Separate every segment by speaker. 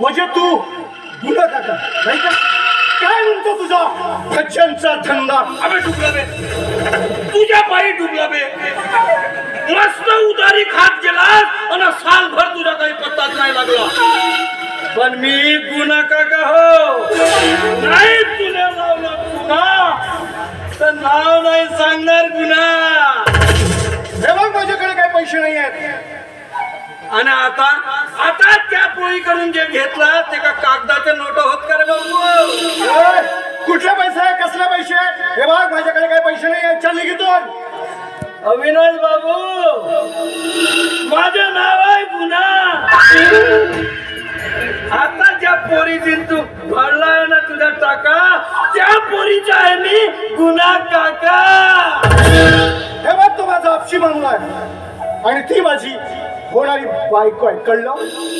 Speaker 1: म्हणजे तू गुन्हा काका नाही का? काय म्हणतो तुझा खच्चनचा धंदा?
Speaker 2: अबे डुबला बे, तुझ्या पायी डुबला बे. मस्त उदारी खात गेलास आणि सालभर तुझा काही पत्ताच नाही लागला. पण मी गुन्हा काका हो नाही. तुला लावलं गुन्हा तर नाव नाही सांगणार गुन्हा.
Speaker 1: हे बघ माझ्याकडे काही पैसे नाही आहेत.
Speaker 2: आणि आता आता त्या पोळीकडून जे घेतलं ते का कागदाचे नोट होत का रे बाबू?
Speaker 1: कुठले पैसे आहे? कसले पैसे आहे? हे बघ माझ्याकडे काही पैसे नाही आहेत. चल निघितून.
Speaker 2: अविनाश बाबू, माझं नाव आहे गुन्हा. आता ज्या पोरीची तू भरलाय ना तुझा टाका, त्या पोरीचा आहे मी गुन्हा काका.
Speaker 1: हे बघ तू माझा आपशी माणूस आहे आणि ती माझी होणारी बायको आहे. कळलं?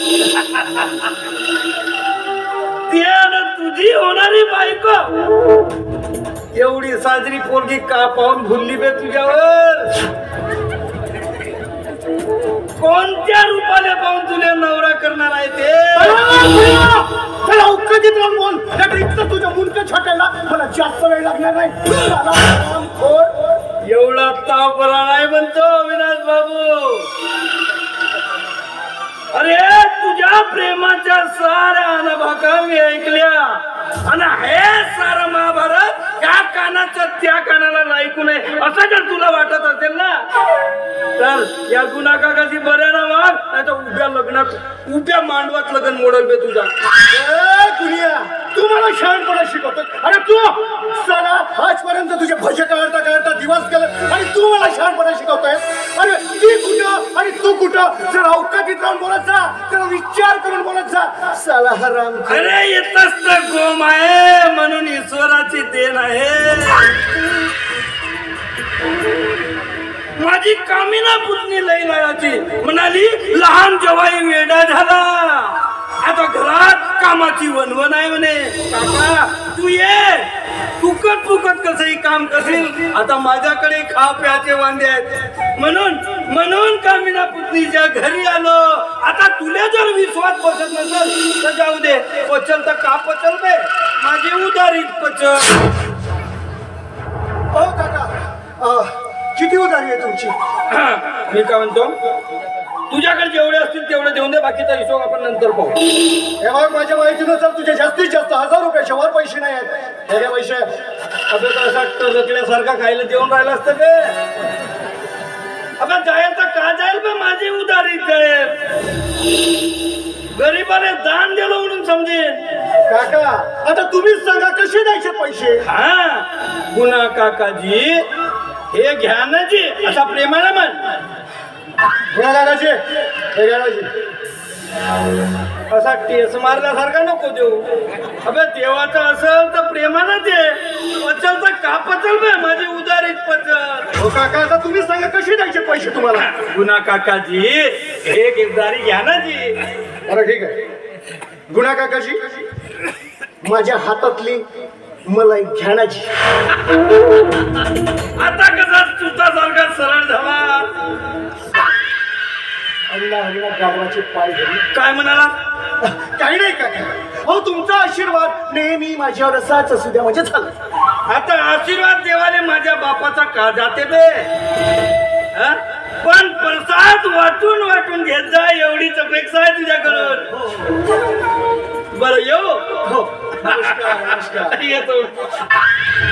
Speaker 2: ती तुझी होणारी बायको. एवढी साजरी पोरगी का पाहून भुलली बे तुझ्यावर? कोणत्या रूपाने पाहून तुला नवरा करणार आहे ते?
Speaker 1: चला उकळीत राहून बोल. नाहीतर तुझ्या मुंडके छाटायला मला जास्त वेळ लागणार नाही.
Speaker 2: एवढा ताप बरा नाही म्हणतो अविनाश बाबू. अरे तुझ्या प्रेमाच्या साऱ्या अनुभका मी ऐकल्या आणि हे सारं महाभारत या कानाचं त्या कानाला ऐकू नये असं जर तुला वाटत असेल ना तर या गुन्हा काकाची बऱ्या ना वाग, नाही तर उभ्या लग्नात उभ्या मांडवात लग्न मोडल बे तुझा.
Speaker 1: दुनिया तू मला शहाणपणा शिकवतो. अरे तू साला आजपर्यंत तुझे भजे काढता काढता दिवस गेले आणि तू मला शहाणपणा शिकवतोय. अरे ती कुठं आणि तू कुठं? जर अवकाशीत राहून बोलत जा, जरा विचार करून बोलत जा. साला हराम.
Speaker 2: अरे येतच तर गोम आहे म्हणून ईश्वराची देण आहे. माझी कामिना पुतणी लई लाडाची म्हणाली लहान जवाई वेडा झाला, आता घरात कामाची वनवन आहे म्हणे. काका तू ये, फुकट फुकट कसंही काम करशील. आता माझ्याकडे खा प्याचे वांदे आहेत म्हणून कामिना पुतणीच्या घरी आलो. आता तुला जर विश्वास बसत नसेल तर जाऊ दे. पचल तर का पचल बे, माझी उदारी पचल.
Speaker 1: हो काका किती उधारी आहे तुमची?
Speaker 2: मी काय म्हणतो, तुझ्याकडे जेवढे असतील तेवढे देऊन दे, बाकीचा हिशोब आपण नंतर पाहू.
Speaker 1: हे बघ माझ्या माहितीनुसार तुझे जास्तीत जास्त 1000 रुपये वर पैसे नाही आहेत. हे पैसे
Speaker 2: अबे तर असा टरकल्यासारखा खायला देऊन राहिला असतं बे. अबे जाईल तर का जाईल बे, माझी उधारी जाईल. गरीबाने दान दिलं म्हणून समजेल.
Speaker 1: काका आता तुम्हीच सांगा कसे द्यायचे पैसे?
Speaker 2: हा गुन्हा काकाजी हे घ्या ना जी, असा प्रेमाने म्हण.
Speaker 1: गुन्हा काकाजी हे घ्या ना जी.
Speaker 2: असा टेस मारल्यासारखा नको देऊ. अबे देवाचं असेल तर प्रेमानं दे. पचल तर का पचल बे, माझी उदारीत पचल.
Speaker 1: हो काका आता तुम्हीच सांगा कसे द्यायचे पैसे तुम्हाला?
Speaker 2: गुन्हा काकाजी हे गिरदारी घ्या ना जी.
Speaker 1: बरं ठीक आहे. गुन्हा काकाजी माझ्या हातातली मलाई घ्यानाची.
Speaker 2: आता कसा तुझ्यासारखा सरळ झाला.
Speaker 1: अल्ला हरिला गावाचे पाय धरले.
Speaker 2: काय म्हणाला?
Speaker 1: काही नाही काका. हो तुमचा आशीर्वाद नेहमी माझ्यावर असाच असू द्या म्हणजे झालं.
Speaker 2: आता आशीर्वाद देवाले माझ्या बापाचा का जाते बे? पण प्रसाद वाटून वाटून घेत जा एवढीच अपेक्षा आहे तुझ्याकडून. बरं येऊ.
Speaker 1: हो नमस्कार नमस्कार.
Speaker 2: येतो.